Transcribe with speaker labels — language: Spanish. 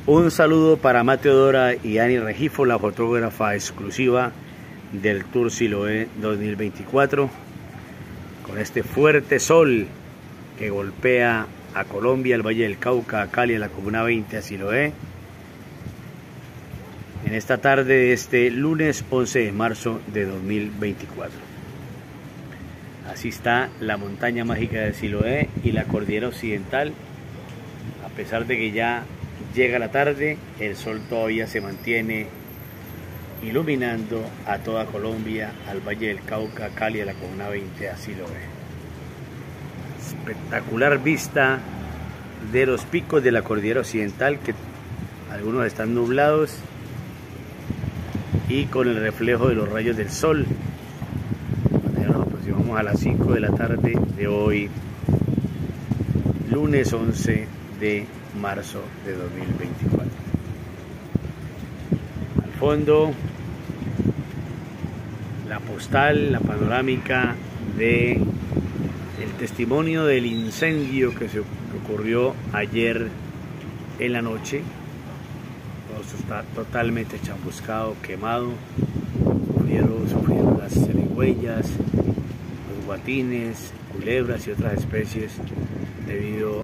Speaker 1: Un saludo para Mateo Dora y Ani Regifo, la fotógrafa exclusiva del Tour Siloé 2024, con este fuerte sol que golpea a Colombia, el Valle del Cauca, a Cali, a la Comuna 20, a Siloé, en esta tarde de este lunes 11 de marzo de 2024. Así está la montaña mágica de Siloé y la cordillera occidental. A pesar de que ya llega la tarde, el sol todavía se mantiene iluminando a toda Colombia, al Valle del Cauca, a Cali, a la Comuna 20, a Siloé. Espectacular vista de los picos de la cordillera occidental, que algunos están nublados y con el reflejo de los rayos del sol. Nos aproximamos a las 5 de la tarde de hoy, lunes 11 de marzo de 2024. Al fondo, la postal, la panorámica de el testimonio del incendio que ocurrió ayer en la noche. Todo esto está totalmente chamuscado, quemado. Sufrieron las zarigüeyas, los guatines, culebras y otras especies debido